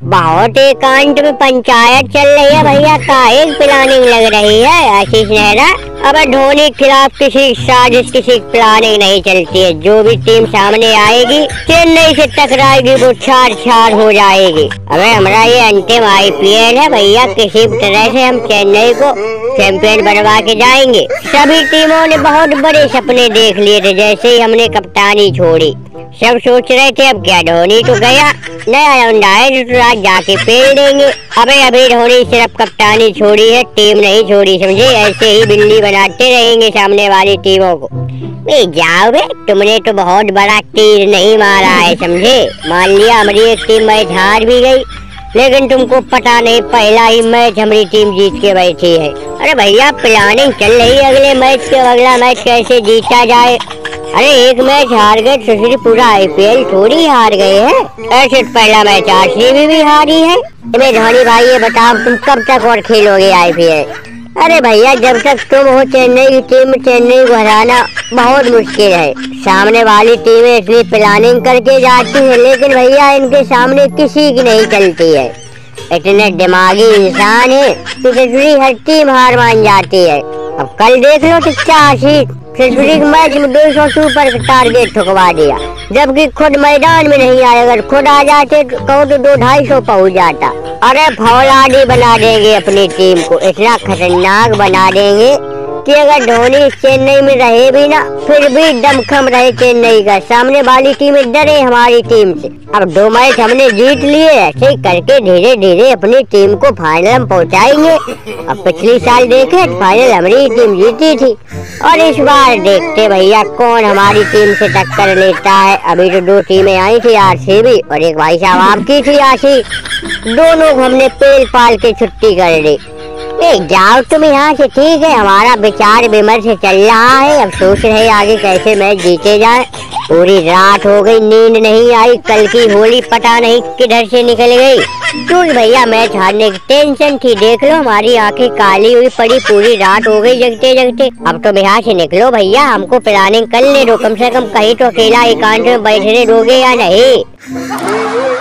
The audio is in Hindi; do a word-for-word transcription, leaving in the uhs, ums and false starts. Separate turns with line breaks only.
बहुत एकांत में पंचायत चल रही है भैया, काहे प्लानिंग लग रही है आशीष नेहरा। अब धोनी के खिलाफ किसी साजिश किसी प्लानिंग नहीं चलती है। जो भी टीम सामने आएगी चेन्नई से टकराएगी वो छार छार हो जाएगी। अबे हमारा ये अंतिम आई पी एल है भैया, किसी भी तरह से हम चेन्नई को चैंपियन बनवा के जाएंगे। सभी टीमों ने बहुत बड़े सपने देख लिए थे जैसे ही हमने कप्तानी छोड़ी। सब सोच रहे थे अब क्या धोनी तो गया, नया अंदाज तो आज जाके पेल देंगे। अबे अभी धोनी सिर्फ कप्तानी छोड़ी है, टीम नहीं छोड़ी समझे। ऐसे ही बिल्ली बनाते रहेंगे सामने वाली टीमों को। जाओ बे, तुमने तो बहुत बड़ा तीर नहीं मारा है समझे। मान लिया हमारी एक टीम मैच हार भी गई, लेकिन तुमको पता नहीं पहला ही मैच हमारी टीम जीत के बैठी है। अरे भैया प्लानिंग चल रही है अगले मैच के, अगला मैच कैसे जीता जाए। अरे एक मैच हार गए तो फिर पूरा आई पी एल थोड़ी हार गए हैं। ऐसे पहला मैच आर सी बी भी हारी है। अरे धोनी भाई ये बताओ तुम कब तक और खेलोगे आई पी एल। अरे भैया जब तक तुम हो चेन्नई की टीम, चेन्नई को हराना बहुत मुश्किल है। सामने वाली टीमें इतनी प्लानिंग करके जाती है, लेकिन भैया इनके सामने किसी की नहीं चलती है। इतने दिमागी इंसान है कि हर टीम हार मान जाती है। अब कल देख लो कि मैच में दो सौ सुपर टारगेट ठुकवा दिया, जबकि खुद मैदान में नहीं आए। अगर खुद आ जाते तो कहो तो दो ढाई सौ पहुँच जाता। अरे फौलादी बना देंगे अपनी टीम को, इतना खतरनाक बना देंगे कि अगर धोनी चेन्नई में रहे भी ना फिर भी दमखम रहे चेन्नई का। सामने वाली टीमें डरे हमारी टीम से। अब दो मैच हमने जीत लिए, ऐसे ही करके धीरे धीरे अपनी टीम को फाइनल में पहुंचाएंगे। अब पिछली साल देखे फाइनल हमारी टीम जीती थी, और इस बार देखते भैया कौन हमारी टीम से टक्कर लेता है। अभी तो दो टीमें आई थी आर सी बी और एक भाई साहब आपकी थी आशीष, दोनों को हमने पेल पाल के छुट्टी कर दी। जाओ तुम यहाँ से, ठीक है। हमारा विचार विमर्श चल रहा है, अब सोच रहे आगे कैसे मैच जीते जाए। पूरी रात हो गई, नींद नहीं आई। कल की होली पता नहीं किधर से निकल गई। क्यों भैया मैच हारने की टेंशन थी, देख लो हमारी आंखें काली हुई पड़ी, पूरी रात हो गई जगते जगते। अब तो यहाँ से निकलो भैया, हमको प्लानिंग कर ले दो, कम से कम कहीं तो अकेला एकांत में बैठने दोगे या नहीं।